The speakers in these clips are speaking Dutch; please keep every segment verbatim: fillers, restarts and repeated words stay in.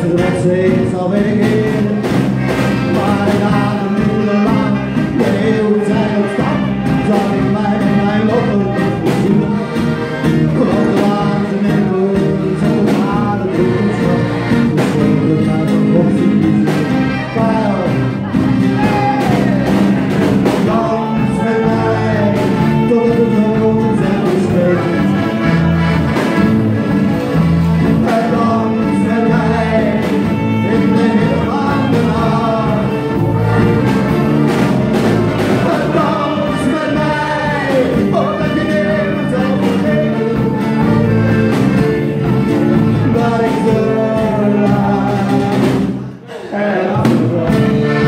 de wedstrijd zal beginnen. Maar ik ga er niet meer lang, de eeuw zijn op stap, zal ik mij met mijn lopen voorzien. Op de wagen en boeren, zo gaat het boodschap, de schoenen naar de boxing. Dans met mij, tot de droom zijn beschreven. Dans met mij, in de hele van de nacht. Dans met mij, omdat je neemt zal vergeten. Dat ik zo laat en afgebracht.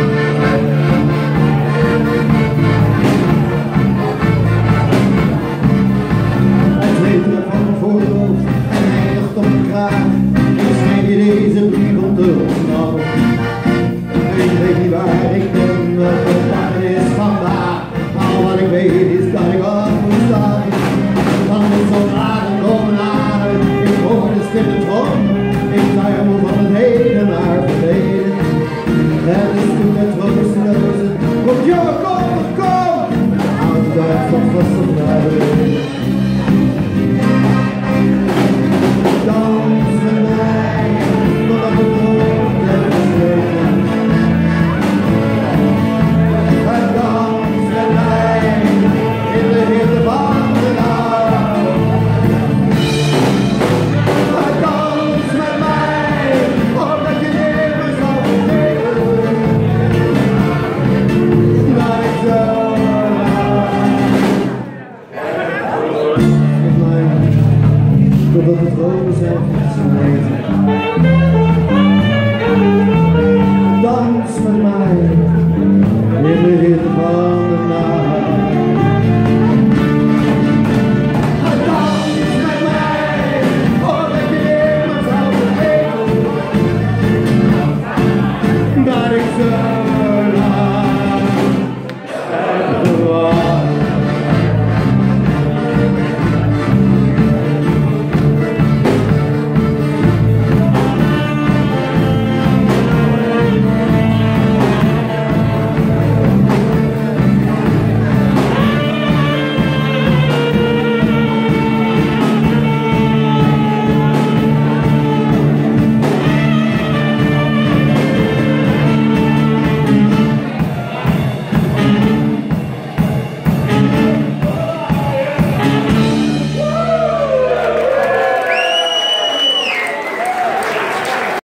Van het voorhoofd en eindigt op de kraag. Ik schijn je deze brief om te ontsnappen. Ik weet niet waar ik ben, welke dag het is vandaag. Al wat ik weet is dat ik op moet staan. Dan moet zo'n dagen komen aan. Ik hoor de stille trom. Ik tuimel van het heden naar het verleden. Het is toen het troosteloze. Kom jongen, kom, kom! Altijd van vast op naar de wereld. Dans met mij, totdat de droom blijft bezweken. En dans met mij, in de hitte van de nacht. En dans met mij, omdat je leven zal vergeten. Dat ik zo laat. Totdat de dromen zijn.